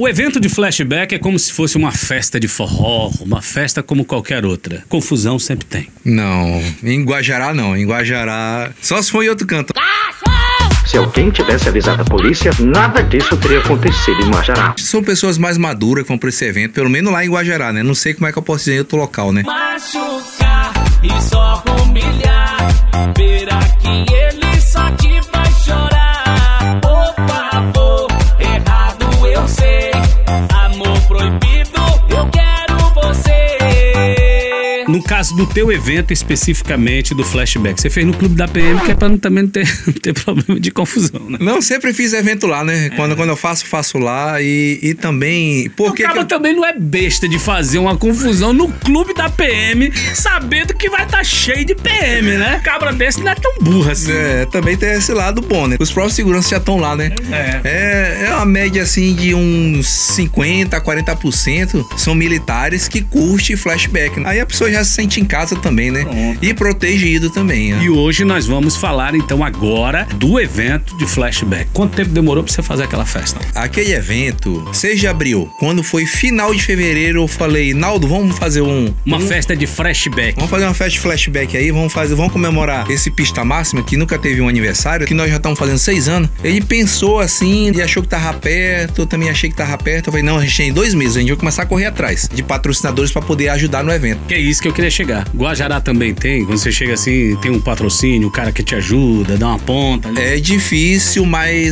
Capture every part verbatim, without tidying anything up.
O evento de flashback é como se fosse uma festa de forró, uma festa como qualquer outra. Confusão sempre tem. Não, em Guajará não. Em Guajará, só se for em outro canto. Se alguém tivesse avisado a polícia, nada disso teria acontecido em Guajará. São pessoas mais maduras que vão pra esse evento, pelo menos lá em Guajará, né? Não sei como é que eu posso dizer em outro local, né? Machucar e só humilhar, verá que ele só te faz chorar. Por favor, errado eu sei, amor proibido, eu quero você. No caso do teu evento especificamente do flashback, você fez no Clube da P M, que é pra não, também não ter, não ter problema de confusão, né? Não, sempre fiz evento lá, né? É. Quando, quando eu faço, faço lá e, e também... Porque o cara eu... também não é besta de fazer uma confusão no Clube da P M, sabendo que vai estar tá cheio de P M, né? Cabra desse não é tão burra assim. É, também tem esse lado bom, né? Os próprios seguranças já estão lá, né? É. É, é uma média assim de uns cinquenta a quarenta por cento são militares que curtem flashback. Aí a pessoa já se sente em casa também, né? Pronto. E protegido também. Né? E hoje nós vamos falar então agora do evento de flashback. Quanto tempo demorou pra você fazer aquela festa? Aquele evento, seis de abril, quando foi final de fevereiro, eu falei, Naldo, vamos fazer um... Uma um... festa de flashback. Vamos fazer uma festa de flashback aí, vamos fazer, vamos comemorar esse pista máxima que nunca teve um aniversário, que nós já estamos fazendo seis anos. Ele pensou assim e achou que tava perto, eu também achei que tava perto. Eu falei, não, a gente tem dois meses, a gente vai começar a correr atrás de patrocinadores para poder ajudar no evento. Que é isso que eu queria chegar. Guajará também tem, quando você chega assim, tem um patrocínio, o cara que te ajuda, dá uma ponta. Ali. É difícil,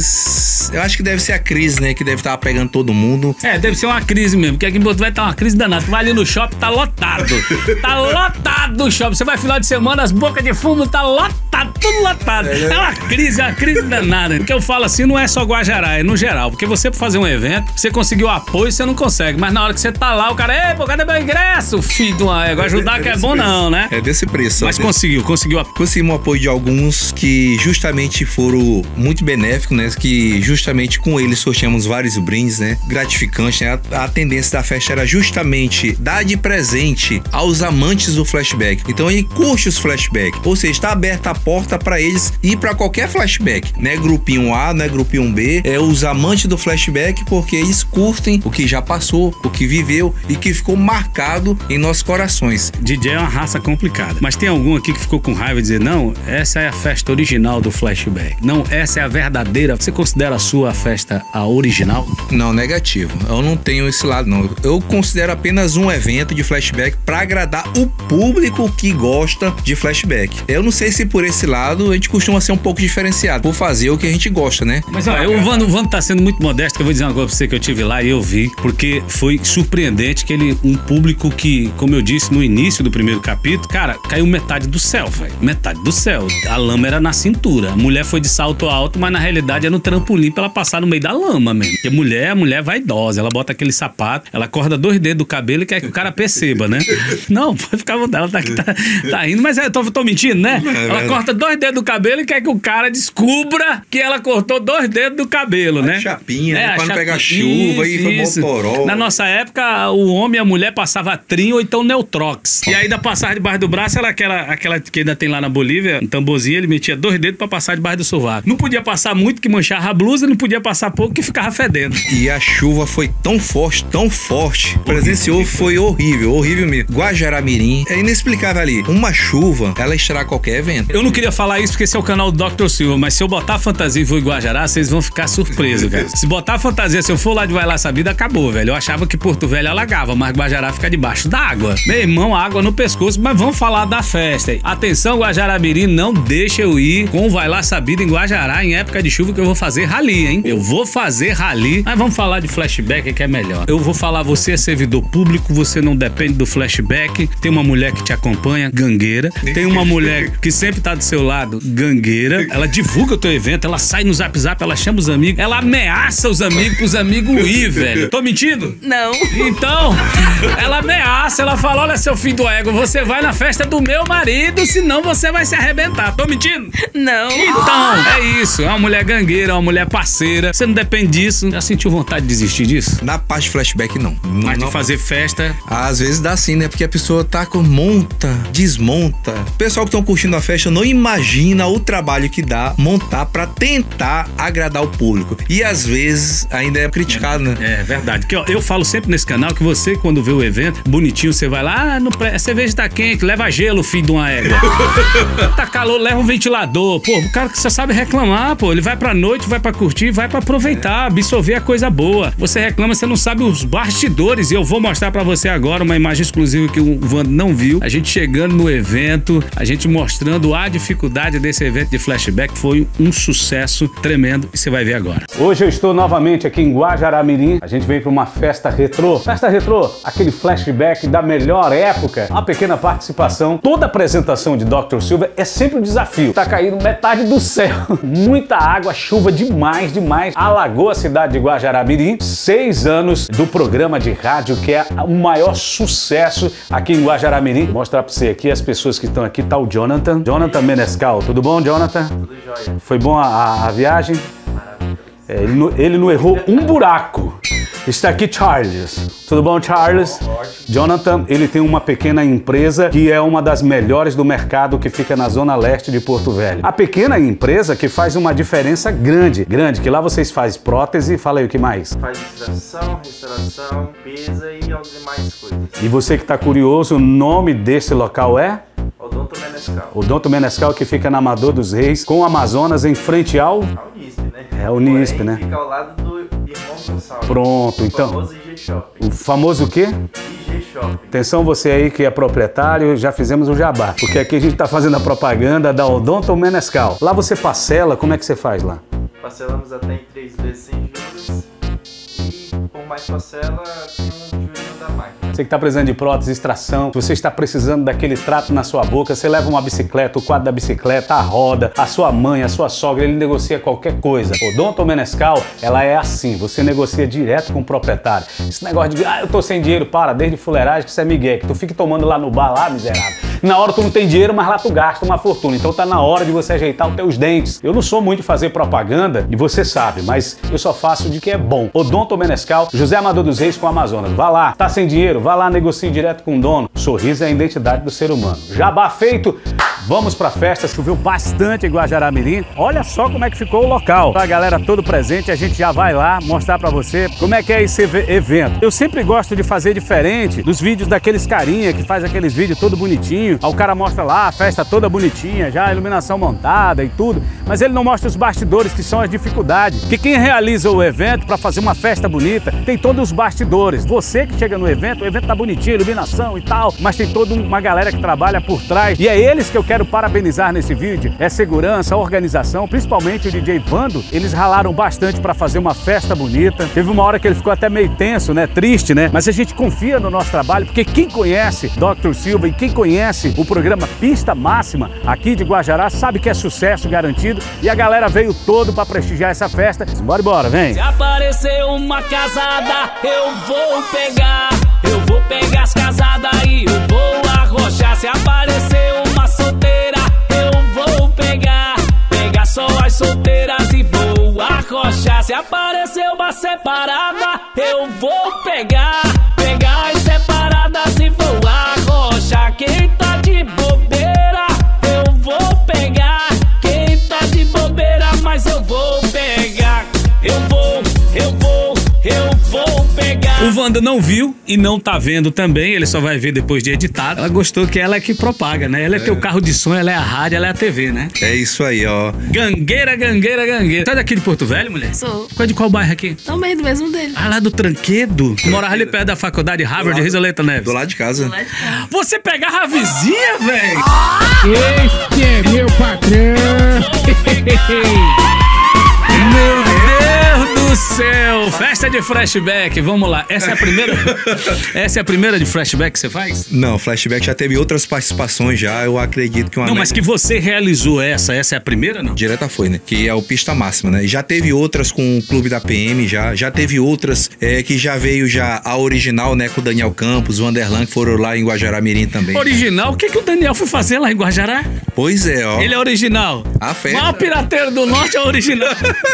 mas eu acho que deve ser a crise, né, que deve estar pegando todo mundo. É, deve ser uma crise mesmo, porque aqui em Porto vai estar uma crise danada. Tu vai ali no shopping, tá lotado. Tá lotado o shopping. Você vai final de semana, as bocas de fumo tá lotado, tudo lotado. É uma crise, é uma crise danada. Porque eu falo assim, não é só Guajará, é no geral. Porque você, pra fazer um evento, você conseguiu apoio, você não consegue. Mas na hora que você tá lá, o cara, ei, pô, cadê meu ingresso? Filho de uma égua, ajudar que é bom não, né? É desse preço. Mas conseguiu, conseguiu apoio. Conseguimos o apoio de alguns que justamente foram muito benéficos, né? Que justamente com eles sorteamos vários brindes, né? Gratificantes, né? A, a tendência da festa era justamente dar de presente aos amantes do flashback. Então ele curte os flashbacks, ou seja, está aberta a porta para eles ir para qualquer flashback, né? Grupinho A, né? Grupinho B, é os amantes do flashback porque eles curtem o que já passou, o que viveu e que ficou marcado em nossos corações. D J é uma raça complicada, mas tem algum aqui que ficou com raiva de dizer, não, essa é a festa original do flashback. Não, essa é a verdadeira. Você considera a sua festa a original? Não, negativo. Eu não tenho esse lado, não. Eu considero apenas um evento de flashback para agradar o público que gosta de flashback. Eu não sei se por esse lado a gente costuma ser um pouco diferenciado, por fazer o que a gente gosta, né? Mas ó, eu, o Vando, o Vando tá sendo muito modesto, que eu vou dizer uma coisa pra você que eu tive lá e eu vi, porque foi surpreendente que ele, um público que, como eu disse no início do primeiro capítulo, cara, caiu metade do céu, velho. Metade do céu. A lama era na cintura. A mulher foi de salto alto, mas na realidade é no trampolim pra ela passar no meio da lama mesmo. Porque mulher, a mulher é vaidosa. Ela bota aquele sapato, ela corta dois dedos do cabelo e quer que o cara perceba, né? Não, pode ficar à vontade. Ela tá, tá, tá rindo, mas eu tô, tô mentindo, né? Ela corta dois dedos do cabelo e quer que o cara descubra que ela cortou dois dedos do cabelo, né? A chapinha, é, né? Pra não pegar chuva isso, e isso. motorol. Na nossa época, o homem e a mulher passava trim ou então Neutrox. E aí da passagem debaixo do braço, era aquela, aquela que ainda tem lá na Bolívia, um tamborzinho, ele metia dois dedos pra passar debaixo do sovaco. Não podia passar muito que manchava a blusa, não podia passar pouco que ficava fedendo. E a chuva foi tão forte, tão forte. Presenciou, foi horrível, horrível mesmo. Guajará-Mirim, é inexplicável ali. Uma chuva, ela estraga qualquer evento. Eu não queria falar isso porque esse é o canal do doutor Silva, mas se eu botar a fantasia e for em Guajará, vocês vão ficar surpresos, cara. Se botar a fantasia, se eu for lá de Vai Lá Sabida, acabou, velho. Eu achava que Porto Velho alagava, mas Guajará fica debaixo d'água. Meu irmão, água no pescoço, mas vamos falar da festa. Atenção, Guajará-Mirim, não deixa eu ir com o Vai Lá Sabida em Guajará em época de chuva que eu vou fazer rally, hein? Eu vou fazer rally, mas vamos falar de flashback que é melhor. Eu vou falar, você é servidor público, você não depende do flashback, tem uma mulher que te acompanha, gangueira, tem uma mulher que sempre tá do seu lado, gangueira, ela divulga o teu evento, ela sai no Zap Zap, ela chama os amigos, ela ameaça os amigos pros amigos ir, velho. Tô mentindo? Não. Então, ela ameaça, ela fala, olha seu filho do égua, você vai na festa do meu marido, senão você vai se arrebentar. Tô mentindo? Não. Então, é isso. É uma mulher gangueira, uma mulher parceira. Você não depende disso. Já sentiu vontade de desistir disso? Na parte de flashback, não. não Mas não. de fazer festa... Às vezes dá sim, né? Porque a pessoa tá com monta, desmonta. O pessoal que estão curtindo a festa não imagina o trabalho que dá montar pra tentar agradar o público. E às vezes ainda é criticado, né? É verdade. Que, ó, eu falo sempre nesse canal que você, quando vê o evento, bonitinho, você vai lá, ah, não pre... a cerveja tá quente, leva gelo, filho de uma égua. Tá calor, leva um ventilador. Pô, o cara que só sabe reclamar, pô. Ele vai pra noite, vai pra curtir, vai pra aproveitar, absorver a coisa boa. Você reclama, você não sabe os bastidores. E eu vou mostrar pra você agora uma imagem exclusiva que o Vando não viu. A gente chegando no evento, a gente mostrando a dificuldade desse evento de flashback. Foi um sucesso tremendo e você vai ver agora. Hoje eu estou novamente aqui em Guajará-Mirim. A gente veio para uma festa retrô. Festa retrô, aquele flashback da melhor época. Uma pequena participação. Toda apresentação de doutor Silva é sempre um desafio. Tá caindo metade do céu. Muita água, chuva demais, demais. Alagou a cidade de Guajará-Mirim. Seis anos do programa de rádio que é o maior sucesso aqui em Guajará-Mirim. Vou mostrar para você aqui as pessoas que estão aqui. Tá o Jonathan. Jonathan Menescal. Tudo bom, Jonathan? Tudo jóia. Foi bom a, a, a viagem? Maravilhoso. É, ele, não, ele não errou um buraco. Está aqui Charles. Tudo bom, Charles? Bom, ótimo. Jonathan, ele tem uma pequena empresa que é uma das melhores do mercado, que fica na zona leste de Porto Velho. A pequena empresa que faz uma diferença grande, grande, que lá vocês fazem prótese, fala aí o que mais? Faz extração, restauração, limpeza e as demais coisas. E você que está curioso, o nome desse local é? Odonto Menescal. Odonto Menescal, que fica na Amador dos Reis, com o Amazonas em frente ao... A Unisp, né? É, Unisp, Porém, né? Fica ao lado do Irmão Gonçalves. Pronto, o então... O famoso I G Shopping. O famoso o quê? I G Shopping. Atenção você aí que é proprietário, já fizemos o jabá, porque aqui a gente tá fazendo a propaganda da Odonto Menescal. Lá você parcela, como é que você faz lá? Parcelamos até em três vezes sem juros. E por mais parcela, tem um jurinho da máquina. Você que está precisando de prótese, extração, se você está precisando daquele trato na sua boca, você leva uma bicicleta, o quadro da bicicleta, a roda, a sua mãe, a sua sogra, ele negocia qualquer coisa. Odonto Menescal, ela é assim, você negocia direto com o proprietário. Esse negócio de, ah, eu tô sem dinheiro, para, desde fuleiragem que isso é migué, que tu fica tomando lá no bar, lá, miserável. Na hora tu não tem dinheiro, mas lá tu gasta uma fortuna, então tá na hora de você ajeitar os teus dentes. Eu não sou muito de fazer propaganda, e você sabe, mas eu só faço de que é bom. Odonto Menescal, José Amador dos Reis com Amazonas. Vá lá, tá sem dinheiro, vá lá, negocie direto com o dono. Sorriso é a identidade do ser humano. Jabá feito, vamos pra festa. Choveu bastante em Guajará-Mirim. Olha só como é que ficou o local. A galera todo presente, a gente já vai lá mostrar pra você como é que é esse evento. Eu sempre gosto de fazer diferente dos vídeos daqueles carinha que faz aqueles vídeos todo bonitinho. Aí o cara mostra lá a festa toda bonitinha, já a iluminação montada e tudo, mas ele não mostra os bastidores, que são as dificuldades. Que quem realiza o evento pra fazer uma festa bonita tem todos os bastidores. Você que chega no evento, o evento tá bonitinho, iluminação e tal, mas tem toda uma galera que trabalha por trás. E é eles que eu quero parabenizar nesse vídeo. É segurança, organização, principalmente o D J Vando. Eles ralaram bastante para fazer uma festa bonita. Teve uma hora que ele ficou até meio tenso, né? Triste, né? Mas a gente confia no nosso trabalho, porque quem conhece doutor Silva e quem conhece o programa Pista Máxima aqui de Guajará sabe que é sucesso garantido. E a galera veio todo para prestigiar essa festa. Bora, bora, vem! Se aparecer uma casada, eu vou pegar. Eu vou pegar as casadas e eu vou arrochar. Se aparecer uma solteira, eu vou pegar. Pegar só as solteiras e vou arrochar. Se aparecer uma separada, eu vou pegar. Pegar as separadas e vou arrochar. Quem tá de bobeira, eu vou pegar. Quem tá de bobeira, mas eu vou pegar. Eu vou, eu vou, eu vou pegar. O Vando não viu e não tá vendo também, ele só vai ver depois de editado. Ela gostou que ela é que propaga, né? Ela é, é teu carro de som, ela é a rádio, ela é a T V, né? É isso aí, ó. Gangueira, gangueira, gangueira. Tá daqui de Porto Velho, mulher? Sou. Qual é de qual bairro aqui? Também do mesmo dele. Ah, lá do Tranquedo? Morava ali perto da faculdade Harvard de Risoleta Neves. Do lado de casa. Do lado de cá. Você pegava a vizinha, velho? Este é meu patrão. Meu Deus do do céu! Festa de flashback, vamos lá. Essa é a primeira. Essa é a primeira de flashback que você faz? Não, flashback já teve outras participações já, eu acredito que uma Não, mas que você realizou essa, essa é a primeira, não? direta foi, né? Que é o Pista Máxima, né? Já teve outras com o Clube da P M, já. Já teve outras é, que já veio já a original, né? Com o Daniel Campos, o Vanderlan, que foram lá em Guajará-Mirim também. Original? O que, que o Daniel foi fazer lá em Guajará? Pois é, ó. Ele é original. A festa. O maior pirateiro do norte é original.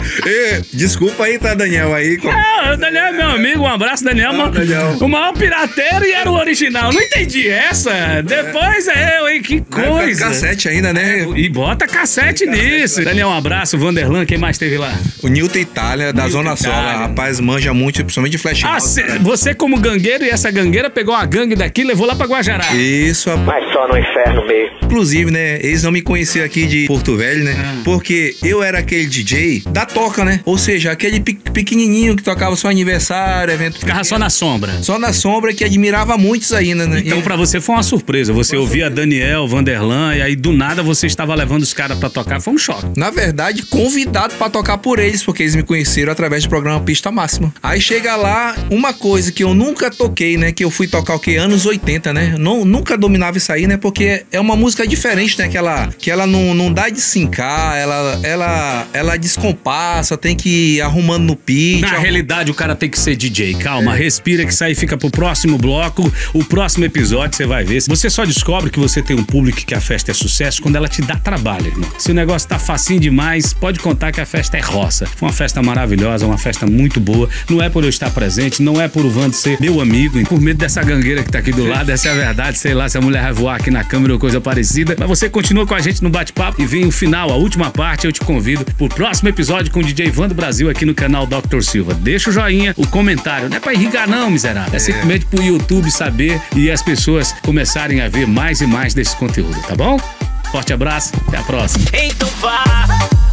Ê, desculpa aí, tá, Daniel, aí. Com... É, o Daniel é meu amigo, um abraço, Daniel. Ah, Daniel. O maior pirateiro e era o original. Não entendi essa. Depois é eu, hein? Que coisa. Cassete ainda, né? E bota cassete nisso. Daniel, um abraço. Vanderlan, quem mais teve lá? O Newton Itália, da Newton Zona Sul. Itália. Rapaz, manja muito, principalmente de flash Ah, mob, cê- né? você como gangueiro e essa gangueira pegou a gangue daqui e levou lá pra Guajará. Isso, rapaz. Mas só no inferno mesmo. Inclusive, né, eles não me conheciam aqui de Porto Velho, né? Ah. Porque eu era aquele D J da toca, né? Ou seja, aquele pe- pequenininho que tocava só aniversário, evento. Ficava só na sombra. Só na sombra, que admirava muitos ainda, né? Então E- pra você foi uma surpresa. Você ouvia Daniel, Vanderlan e aí do nada você estava levando os caras pra tocar. Foi um choque. Na verdade, convidado pra tocar por eles, porque eles me conheceram através do programa Pista Máxima. Aí chega lá, uma coisa que eu nunca toquei, né? Que eu fui tocar o que? Anos oitenta, né? Não, nunca dominava isso aí, né? Porque é uma música diferente, né? Que ela, que ela não, não dá de sincar, ela, ela, ela descompassa, tem que ir arrumando no pitch. Na arrum- realidade, o cara tem que ser D J. Calma, respira que isso aí fica pro próximo bloco, o próximo episódio você vai ver. Você só descobre que você tem um público que a festa é sucesso quando ela te dá trabalho, irmão. Se o negócio tá facinho demais, pode contar que a festa é roça. Foi uma festa maravilhosa, uma festa muito boa. Não é por eu estar presente, não é por o Vando ser meu amigo, e por medo dessa gangueira que tá aqui do lado, essa é a verdade. Sei lá se a mulher vai voar aqui na câmera ou coisa parecida. Mas você continua com a gente no bate-papo e vem o final, a última parte. Eu te convido pro próximo episódio com o D J Vando Brasil aqui no canal doutor Silva. Deixa o joinha, o comentário. Não é pra irrigar, não, miserável. É simplesmente pro YouTube saber e as pessoas começarem a ver mais e mais desse conteúdo, tá bom? Forte abraço, até a próxima. Então vá